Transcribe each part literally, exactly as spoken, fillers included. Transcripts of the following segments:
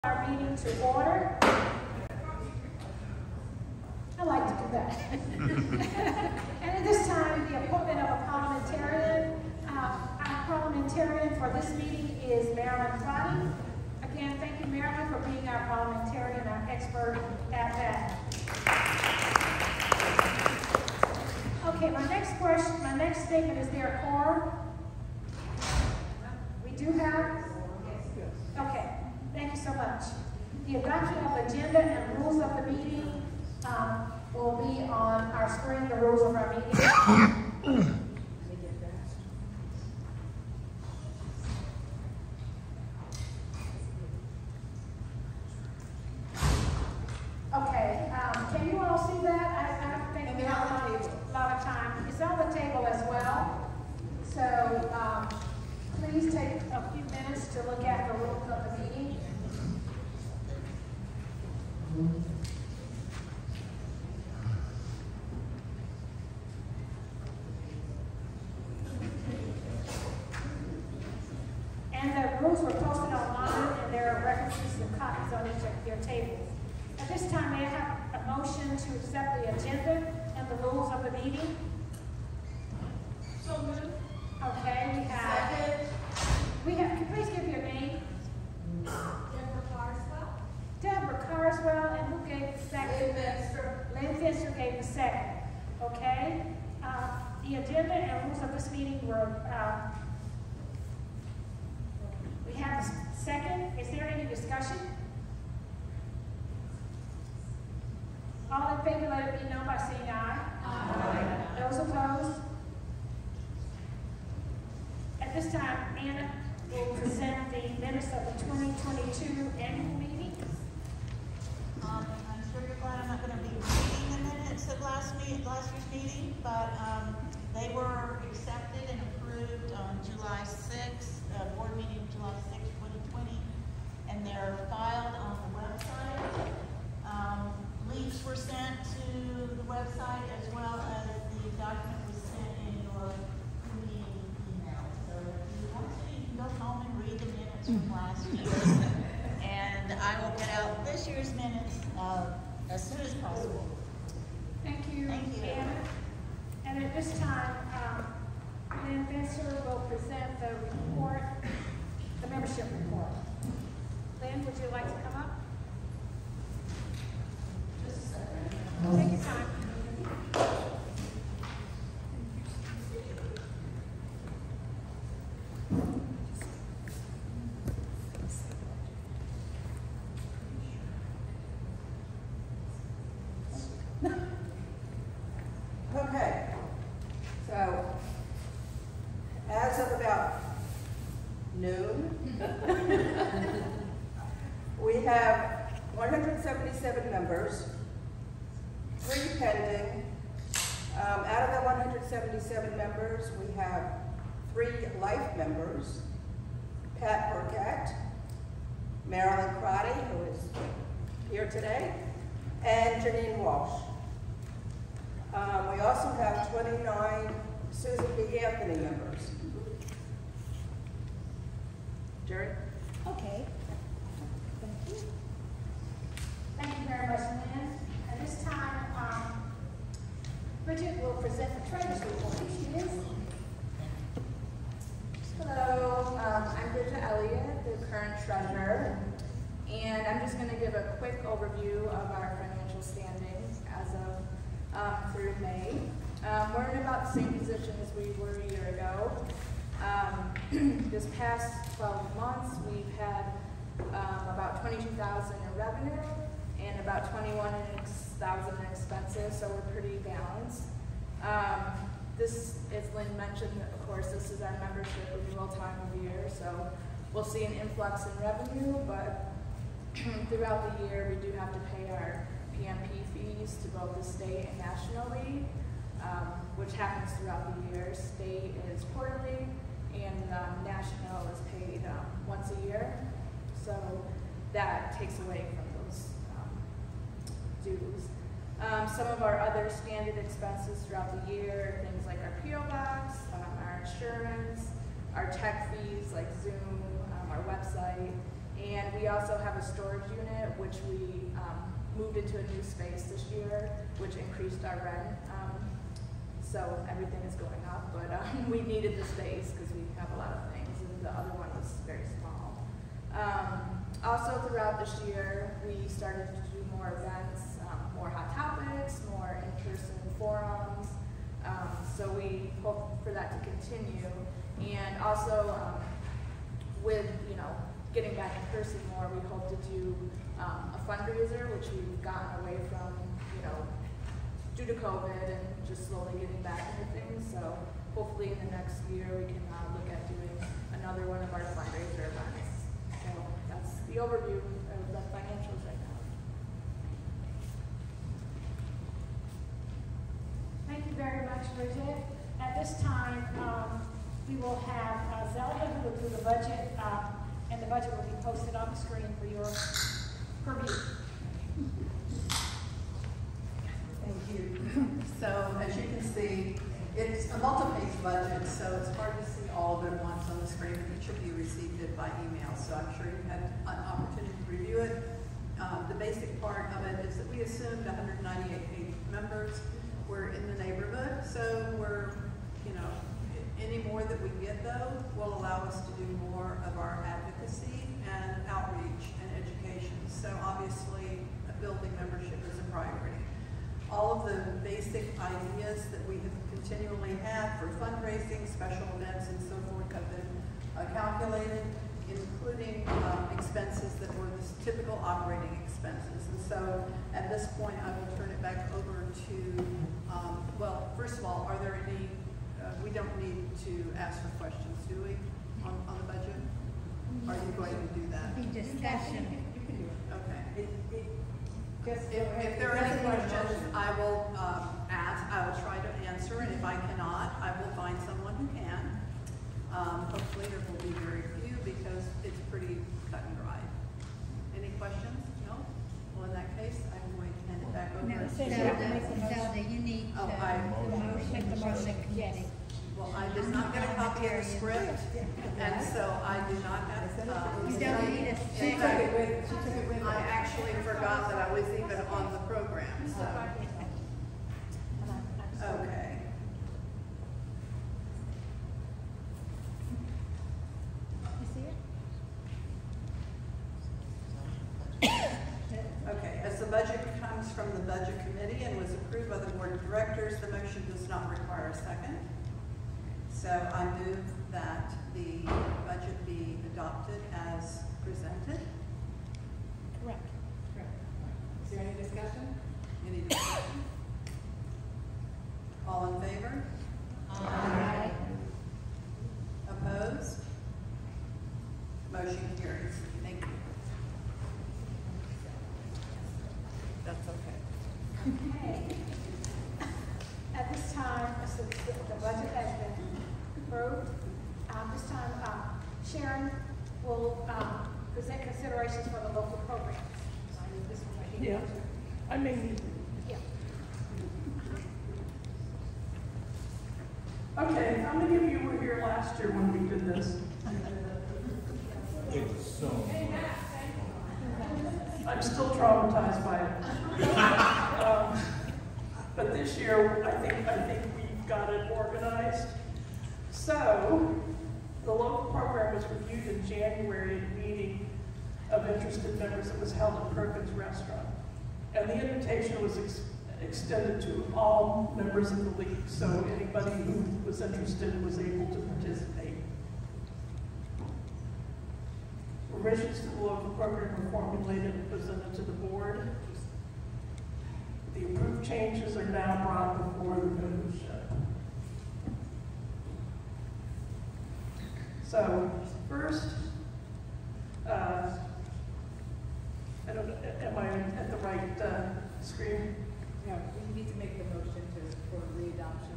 Our meeting to order. I like to do that. And at this time, the appointment of a parliamentarian. Uh, our parliamentarian for this meeting is Marilyn Crotty. Again, thank you, Marilyn, for being our parliamentarian, our expert at that. Okay, my next question, my next statement is there a quorum? We do have? Okay. Thank you so much. The adoption of agenda and rules of the meeting um, will be on our screen, the rules of our meeting. Okay, um, can you all see that? I, I don't think we have a lot of time. It's on the table as well. So um, please take a few minutes to look at the rules of the meeting. And the rules were posted online, and there are references and copies on each of your tables. At this time, may I have a motion to accept the agenda and the rules of the meeting? So moved. Okay, we have. Second. We have. Can you please give your name? Deborah Carswell. Deborah Carswell, and who gave the second? Lynn Finster. Lynn Finster gave the second. Okay. Uh, the agenda and rules of this meeting were. Uh, we have the second. Is there any discussion? All in favor, let it be known by saying aye. Aye. Those opposed? At this time, Anna will present the minutes of the twenty twenty-two annual meeting. Um, I'm sure you're glad I'm not going to be reading the minutes of last meet, last year's meeting, but um, they were accepted and approved on July sixth, uh, board meeting July sixth, twenty twenty, and they're filed on the website. Um, links were sent to the website as well as the document was sent in your meeting email. So if you want to, you can go home and read the minutes from last year. And I will get out this year's minutes uh, as soon as possible. Thank you, Thank you. Anna. And at this time, um, Lynn Finster will present the report, the membership report. Lynn, would you like to come up? Just a second. Take your time. Okay, so as of about noon, we have one hundred seventy-seven members, three pending. Um, out of the one hundred seventy-seven members, we have three life members: Pat Burkett, Marilyn Crotty, who is here today, and Janine Walsh. Um, we also have twenty-nine Susan B. Anthony members. Jerry? Okay. Thank you. Thank you very much, Lynn. At this time, um, Bridget will present the treasurer's report. Here she is. Hello, um, I'm Bridget Elliott, the current treasurer, and I'm just going to give a quick overview of our financial standings as of um, through May. Um, we're in about the same position as we were a year ago. Um, this past twelve months, we've had um, about twenty-two thousand dollars in revenue and about twenty-one thousand dollars in expenses, so we're pretty balanced. Um, this, as Lynn mentioned, of course, this is our membership renewal time of year, so we'll see an influx in revenue, but throughout the year, we do have to pay our P M P fees to both the state and national league, um, which happens throughout the year. State is quarterly, and um, national is paid um, once a year, so that takes away from those um, dues. Um, some of our other standard expenses throughout the year, things like our P O box, um, our insurance, our tech fees like Zoom, um, our website, And we also have a storage unit, which we um, moved into a new space this year, which increased our rent. Um, so everything is going up, but um, we needed the space because we have a lot of things, and the other one was very small. Um, also throughout this year, we started to do more events, um, more hot topics, more in-person forums. Um, so we hope for that to continue. And also um, with, you know, getting back in person more, we hope to do um, a fundraiser, which we've gotten away from, you know, due to COVID and just slowly getting back into things. So hopefully in the next year we can uh, look at doing another one of our fundraiser events. So that's the overview of the financials right now. Thank you very much, Bridget. At this time, um, we will have uh, Zelda who will do the budget, um, and the budget will be posted on the screen for your purview. Thank you. So as you can see, it's a multi-page budget, so it's hard to see all of it at once on the screen. Each of you received it by email, so I'm sure you had an opportunity to review it. Um, the basic part of it is that we assumed one hundred ninety-eight paid members. We're in the neighborhood, so we're, you know, any more that we get though will allow us to do more of our advocacy and outreach and education. So obviously, a building membership is a priority. All of the basic ideas that we have continually had for fundraising, special events, and so forth have been uh, calculated, including um, expenses that were the typical operating expenses. And so at this point, I will turn it back over to, um, well, first of all, are there any, uh, we don't need to ask for questions, do we, on, on the budget? Are you going to do that? Be discussion. Okay. It, it, just If, if there are any questions, I will um, ask, I will try to answer, and if I cannot, I will find someone who can. Um, hopefully there will be very few because it's pretty cut and dry. Any questions? No? Well, in that case, I'm going to hand it back over. No, to- Zelda, Zelda, you need to Oh, I- make the motion committee. Well, I did not get a copy of the script, and so I do not have, uh, You don't need a in second. fact, I actually forgot that I was even on the program, so. Okay. You see it? Okay, as the budget comes from the budget committee and was approved by the board of directors, the motion does not require a second. So I move that the budget be adopted as presented. Correct. Is there any discussion? Any discussion? All in favor? Aye. Opposed? Motion carries. Thank you. That's okay. Okay. At this time, since the the budget has been approved, um, this time, um, Sharon will, um, present considerations for the local programs. So I need this one right here. Yeah, I mean, Yeah. okay, how many of you were here last year when we did this? I'm still traumatized by it. Um, But this year, I think, I think we've got it organized. So, the local program was reviewed in January at a meeting of interested members that was held at Perkins Restaurant. And the invitation was ex extended to all members of the league, so anybody who was interested was able to participate. Revisions to the local program were formulated and presented to the board. The approved changes are now brought before the membership. So, first, uh, I don't know, am I at the right uh, screen? No, we need to make the motion to, for readoption.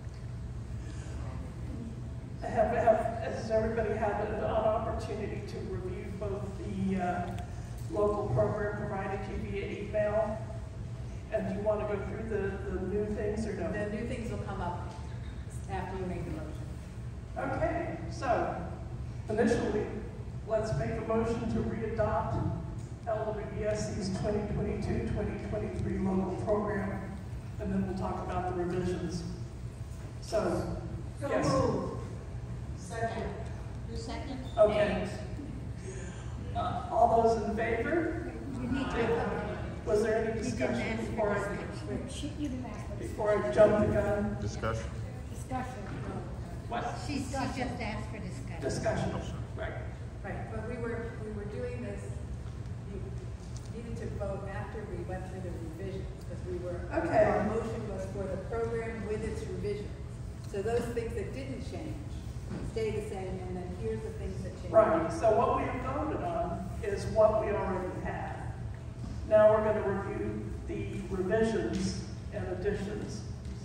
Have, have, has everybody had an opportunity to review both the uh, local program provided to you via email? And do you want to go through the, the new things or no? The new things will come up after you make the motion. Okay, so initially, let's make a motion to re-adopt L W B S C's twenty twenty-two twenty twenty-three local program, and then we'll talk about the revisions. So, So yes. moved. Second. Who's second? Okay. Uh, all those in favor? You need to, Was there any you didn't discussion ask before for I, discussion. You didn't ask for before I jump the gun? Discussion. discussion. What? She, she just asked for discussion. Discussion, right. Right, but we were, we were doing this, you needed to vote after we went through the revisions, because we were, Okay. our motion was for the program with its revisions. So those things that didn't change stay the same, and then here's the things that changed. Right, so what we have voted on is what we already have. Now we're going to review the revisions and additions.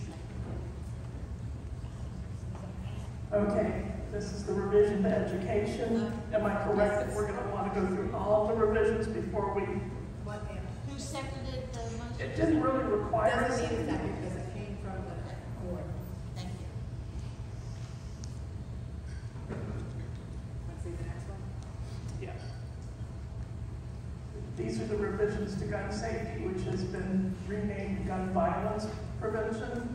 Okay, this is the revision to education. Am I correct that we're going to want to go through all the revisions before we, What, Anna? Who seconded the motion? it didn't really require us. Doesn't need a second, because it came from the board. Thank you. Want to see the next one? Yeah. These are the revisions to gun safety, which has been renamed gun violence prevention.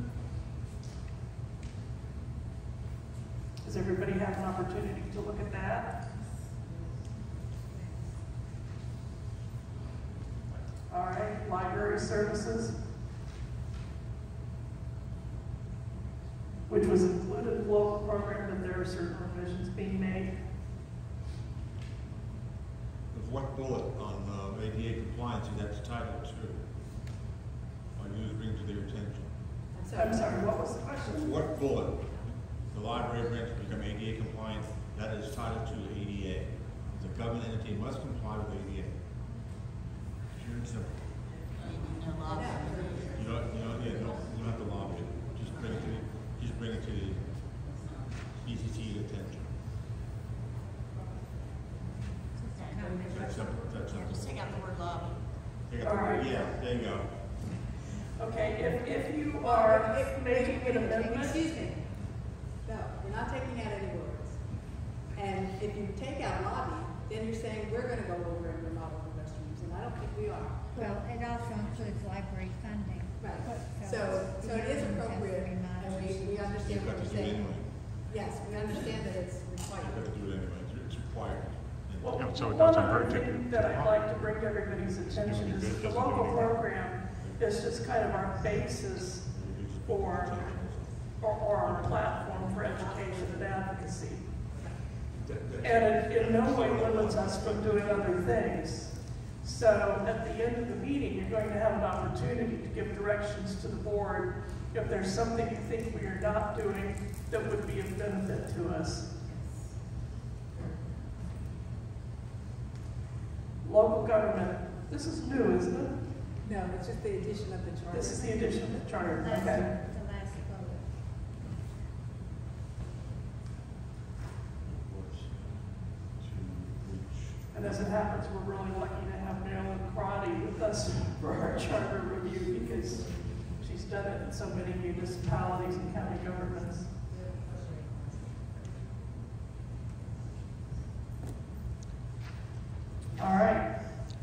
Does everybody have an opportunity to look at that? All right, library services, which was included in the local program, but there are certain revisions being made. With what bullet on uh, A D A compliance, that's Title two? I use bring to their attention. I'm sorry, what was the question? What bullet? The library branch to become A D A compliant, that is Title two A D A. The government entity must comply with A D A. Pure and simple. No lobby. You don't, you don't, yeah, don't, you don't have to lobby it. Just bring it to the, just bring it to the E C C's attention. That's simple, that's Yeah, just simple. take out the word lobby. Take out the word, yeah, there you go. Okay, if, if you are making an amendment, Excuse me. No, we're not taking out any words. And if you take out lobby, then you're saying we're gonna go over and remodel the restrooms, and I don't think we are. Well, it also includes library funding. Right. So, so it is appropriate, and we, we understand You've what got to you're do it saying. anyway. Yes, we understand that it's You've got required. to do it anyway, it's, it's required. well, Yeah, so it one doesn't other hurt to- thing that I'd like to bring to everybody's attention is the local program is just kind of our basis for, or, or our platform for education and advocacy. And it in no way limits us from doing other things. So at the end of the meeting, you're going to have an opportunity to give directions to the board if there's something you think we are not doing that would be of benefit to us. Local government, this is new, isn't it? No, it's just the addition of the charter. This is the addition of the charter, That's okay. the last vote. And as it happens, we're really lucky to have Marilyn Crotty with us for our charter review because she's done it in so many municipalities and county governments. All right.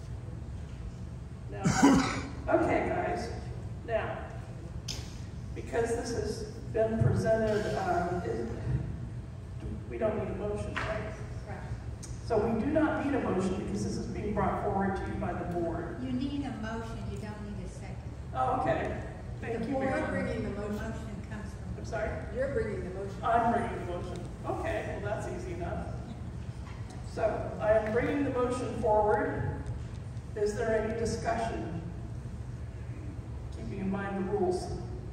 Now, okay, guys. Now, because this has been presented, um, it, we don't need a motion, right? Correct. So we do not need a motion because this is being brought forward to you by the board. You need a motion, you don't need a second. Oh, okay. Thank The you, board Marilyn. bringing the The motion. motion comes I'm from. sorry? You're bringing the motion. I'm bringing the motion. Okay, well, that's easy enough. So I am bringing the motion forward. Is there any discussion? Keeping in mind the rules.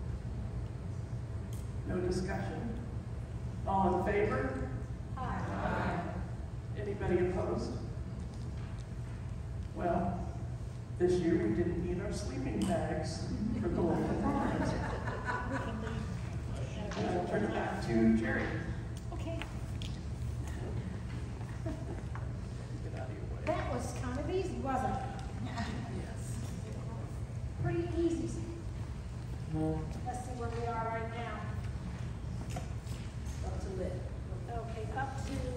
No discussion? All in favor? Aye. Anybody opposed? Well, this year we didn't need our sleeping bags for the local programs. And I'll turn it back to Jerry. Okay. Get out of your way. That was kind of easy, wasn't it? Yes. Pretty easy. Let's see where we are right now. Up to lit. Okay, up to